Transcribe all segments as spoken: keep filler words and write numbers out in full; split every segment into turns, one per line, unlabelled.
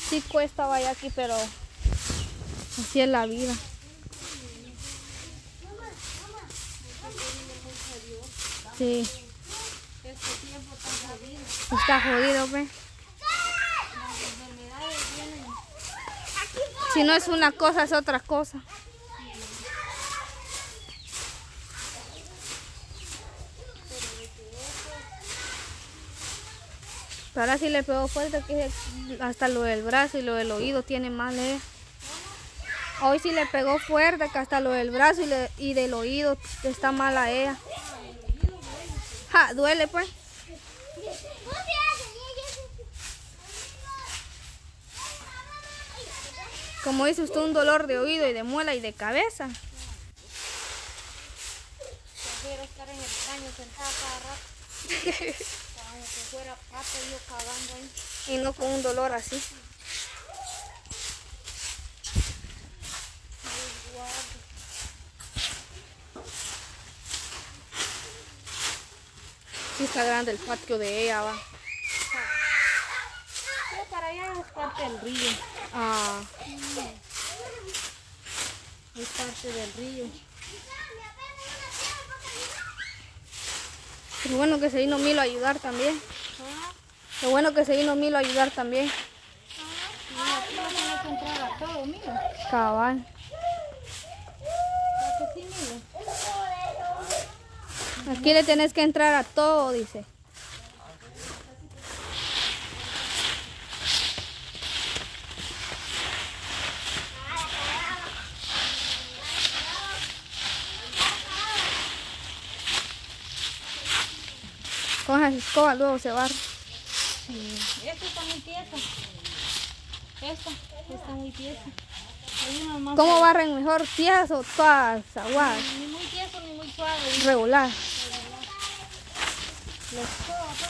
Sí cuesta vaya aquí, pero así es la vida. Sí.
Este tiempo está jodido.
Está jodido, ve.
Las enfermedades vienen.
Si no es una cosa, es otra cosa. Pero ahora sí le pegó fuerte, que hasta lo del brazo y lo del oído tiene mal, eh. Hoy sí le pegó fuerte, que hasta lo del brazo y, le, y del oído está mal a ella. Ja, duele pues. Como dice usted, un dolor de oído y de muela y de cabeza.
Prefiero estar en el baño sentada cada rato. Como que fuera pato yo cagando ahí.
Y no con un dolor así. Sí está grande el patio de ella, va.
Yo para allá es parte del río.
Ah.
Es parte del río.
Qué bueno que se vino Milo a ayudar también.
¿Ah?
Qué bueno que se vino Milo a ayudar también.
Ah, aquí no tiene que entrar a todo, mira.
Cabal.
¿Para que sí, mira?
Aquí le tenés que entrar a todo, dice. Con las escobas luego se barre.
Sí. Esta está muy tiesa. Esta está muy tiesa. Hay una más.
¿Cómo barren mejor? ¿Tiesas o todas aguadas?
Ni muy tieso ni muy suave.
Regular.
La escoba, pues.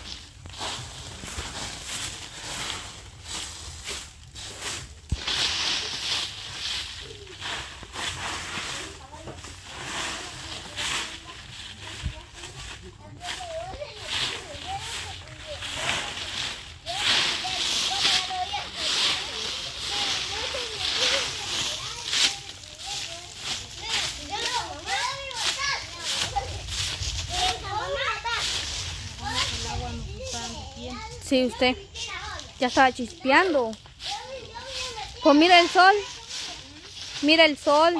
Sí, usted. Ya estaba chispeando. Pues mira el sol. Mira el sol.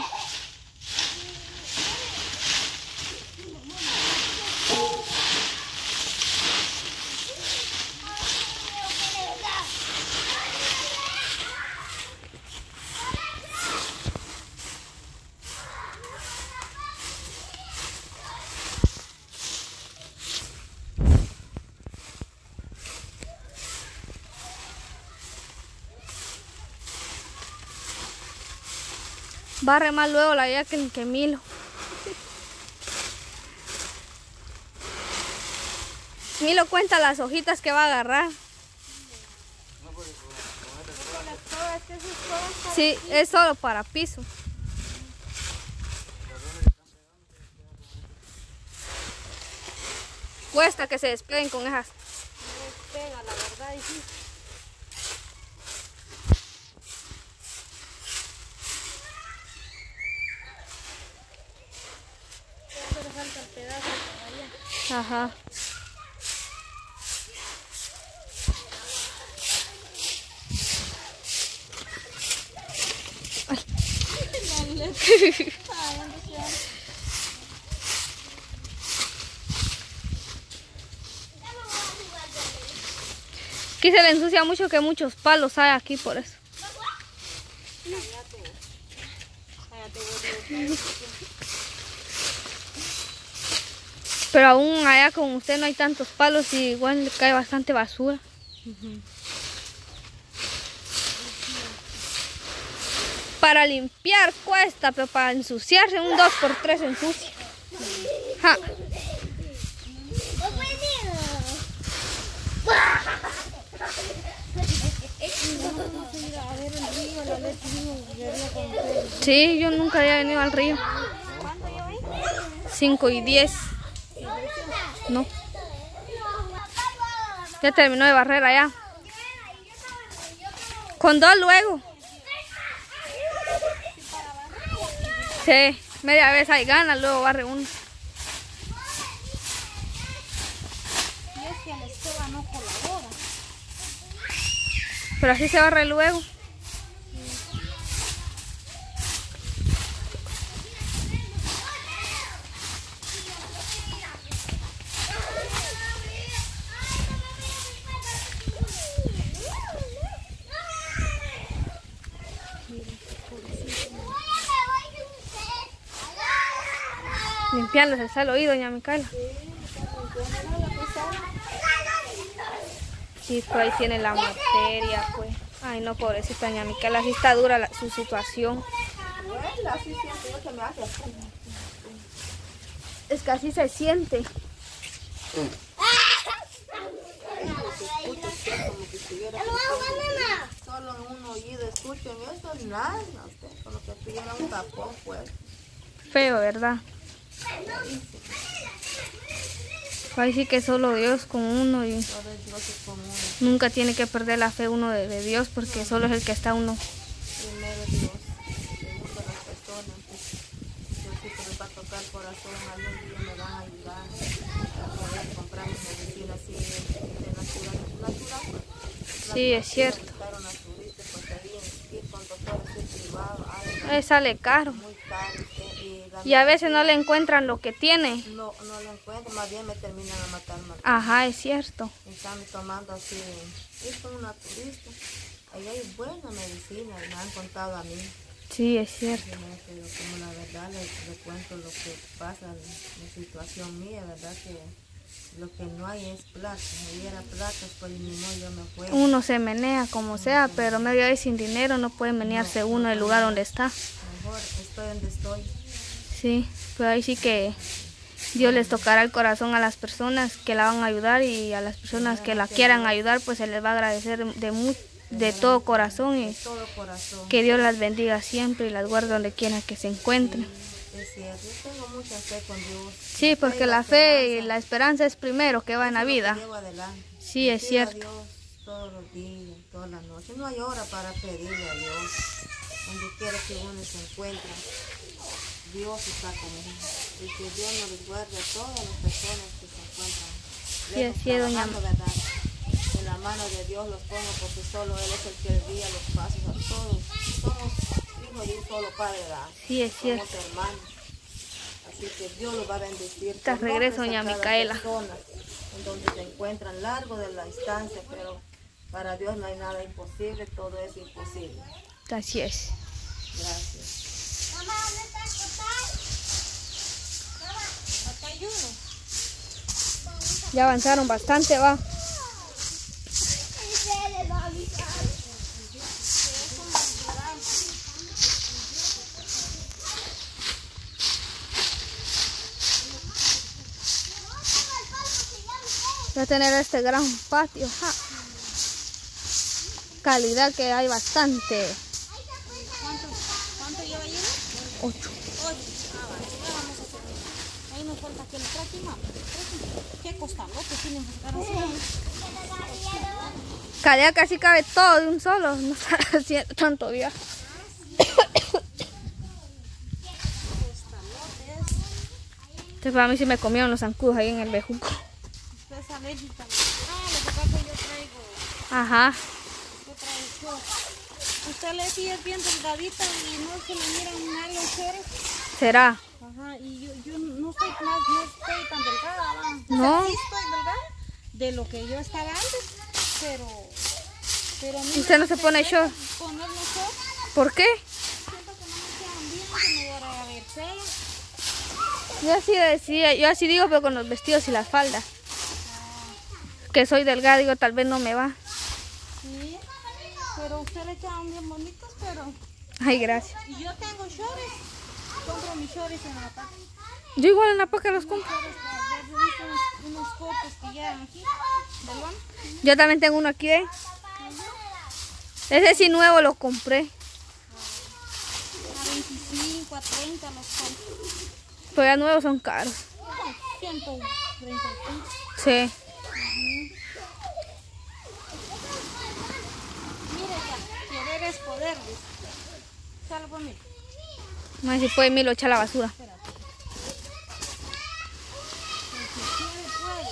Barre más luego la ya que, que Milo. Milo cuenta las hojitas que va a agarrar. Sí, es solo para piso. Cuesta que se despeguen con esas.
No despega, la verdad, y sí. Pero falta el pedazo para allá.
Ajá. Aquí se le ensucia mucho, que muchos palos hay aquí por eso. Pero aún allá con usted no hay tantos palos y igual le cae bastante basura.
Uh-huh.
Para limpiar cuesta, pero para ensuciarse un dos por tres ensucia. Ja. Sí, yo nunca había venido al río. cinco y diez. No. Ya terminó de barrer allá. Con dos luego. Sí, media vez hay ganas, luego barre uno.
Y es que la escoba no colabora.
Pero así se barre luego. Limpiándose está el oído, doña Micaela. Sí, pues ahí tiene la materia, pues. Ay, no, pobrecita doña Micaela, así está dura la, su situación. Es que así se siente.
Solo en un oído escuchen eso, nada, usted, con lo que tuviera un tapón, pues.
Feo, ¿verdad? Ahí sí que solo Dios con uno y nunca tiene que perder la fe uno de, de Dios, porque solo es el que está uno.
Primero Dios, segundo las personas, Dios sí que les va a tocar el corazón, algún día me van a ayudar a poder comprar mi medicina así de, de natural, natural, pues.
Sí, es cierto.
Buscar una turista, pues ahí ir con doctores privados, algo
Ahí sale caro.
muy caro.
Y a veces no le encuentran lo que tiene.
No, no lo encuentro, más bien me terminan a matar más.
Ajá, es cierto.
Están tomando así, ir con una turista. Ahí hay buena medicina, me han contado a mí.
Sí, es cierto.
Pero como la verdad les, les cuento lo que pasa, la situación mía, verdad que lo que no hay es plata. Si hubiera plata, pues ni modo yo me puedo.
Uno se menea como sea, pero medio ahí sin dinero no puede menearse uno del lugar donde está.
Mejor estoy donde estoy.
Sí, pero ahí sí que Dios les tocará el corazón a las personas que la van a ayudar, y a las personas que la quieran ayudar, pues se les va a agradecer de, mu de todo corazón, y que Dios las bendiga siempre y las guarde donde quiera que se encuentren.
Es cierto, yo tengo mucha fe con Dios.
Sí, porque la fe y la esperanza es primero que va en la vida. Sí, es cierto.
Dios todos los días, todas las noches. No hay hora para pedirle a Dios. Donde quiera que uno se encuentre, Dios está con uno. Y que Dios nos les guarde a todas las personas que se encuentran.
Sí, así es, doña.
¿Verdad? En la mano de Dios los pongo, porque solo Él es el que guía los pasos a todos. Somos hijos de un solo Padre, ¿verdad?
Sí, es cierto.
Somos hermanos. Así que Dios los va a bendecir.
Hasta regreso, doña Micaela.
Personas en donde se encuentran largo de la distancia, pero para Dios no hay nada imposible, todo es imposible.
Así es.
Gracias.
Mamá, ¿dónde está el costal? Mamá, acá hay uno.
Ya avanzaron bastante, va. Voy a tener este gran patio. Ja. Calidad que hay bastante.
¿Cuánto, cuánto lleva lleno?
Ocho.
Ocho. Ah, vale. Ya vamos a hacer. Ahí nos falta que le traje más. ¿Qué costalote tienen que sacar así?
Calidad casi cabe todo de un solo. No está haciendo tanto viaje. Este para mí sí me comieron los zancudos ahí en el bejuco.
Usted es alérgica. Ah, lo que pasa es que yo traigo.
Ajá.
Yo traigo. Usted le sí es bien delgadita y no se le miran mal los chores.
¿Será?
Ajá, y yo, yo no estoy más, no estoy tan delgada, ¿va?
No.
O sea, sí estoy delgada de lo que yo estaba antes, pero... pero a mí
¿Usted no se pone short?
Ponerme short,
¿Por qué?
siento que no me quedan bien, que me voy a ver fea.
Yo así decía, yo así digo, pero con los vestidos y las faldas. Que soy delgada, digo, tal vez no me va.
Sí, pero usted le quedan bien bonitos, pero...
Ay, gracias.
Y yo tengo shorts, compro mis shorts en la paca.
Yo igual en la paca los compro.
Ya he visto unos, unos cortes que llevan aquí, del banco.
Yo también tengo uno aquí, ¿eh? Ese sí nuevo lo compré.
A veinticinco, a treinta los compro.
Pero ya nuevos son caros.
ciento treinta y cinco.
Sí.
Mire ya,
No sé si puede Milo echar la basura.
Espérate. Si quiere, puede.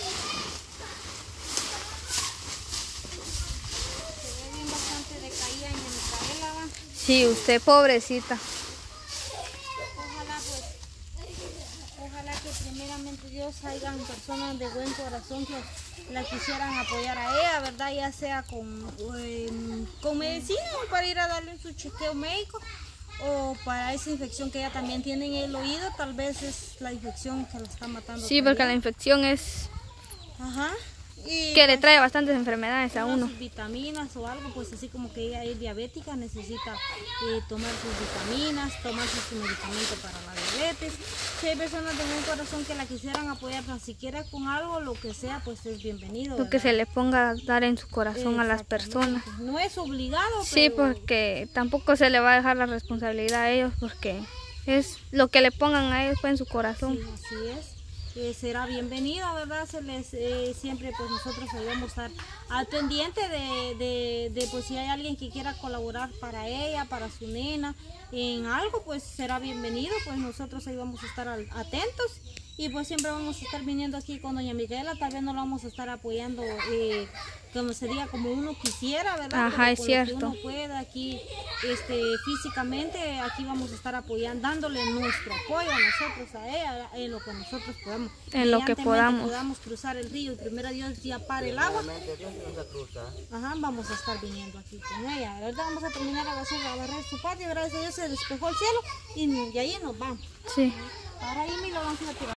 Se ve bien bastante decaída en Micaela, ¿va?
Sí, usted pobrecita.
Ojalá pues, ojalá que primeramente Dios hayan personas de buen corazón que la quisieran apoyar a ella, ¿verdad? Ya sea con, eh, con medicina o para ir a darle su chequeo médico o para esa infección que ella también tiene en el oído, tal vez es la infección que la está matando.
Sí, porque
también.
la infección es
Ajá. Y
que le
pues,
trae bastantes enfermedades a
unas
uno.
sus vitaminas o algo, pues así como que ella es diabética, necesita eh, tomar sus vitaminas, tomarse su medicamento para la diabetes. Si hay personas de buen corazón que la quisieran apoyar tan siquiera con algo, lo que sea, pues es bienvenido.
Lo que se le ponga a dar en su corazón a las personas.
No es obligado,
Sí,
pero
porque tampoco se le va a dejar la responsabilidad a ellos, porque es lo que le pongan a ellos pues, en su corazón.
sí, así es. Eh, será bienvenido, ¿verdad? Se les, eh, siempre pues nosotros debemos estar al pendiente de, de, de pues si hay alguien que quiera colaborar para ella, para su nena, en algo, pues será bienvenido, pues nosotros ahí vamos a estar al, atentos y pues siempre vamos a estar viniendo aquí con doña Micaela, tal vez no la vamos a estar apoyando eh, como sería como uno quisiera, ¿verdad?
Ajá,
Pero
es
con
cierto.
lo que uno pueda aquí este, físicamente, aquí vamos a estar apoyando, dándole nuestro apoyo a nosotros, a ella, en lo que nosotros podamos.
En lo que
Mediantemente
podamos.
podamos cruzar el río y primero Dios ya para el agua. Ajá, vamos a estar viniendo aquí con ella. Ahorita vamos a terminar a barrer, a barrer su patio, gracias a Dios se despejó el cielo y, y ahí nos vamos.
Sí.
Ahora ahí me lo vamos a tirar.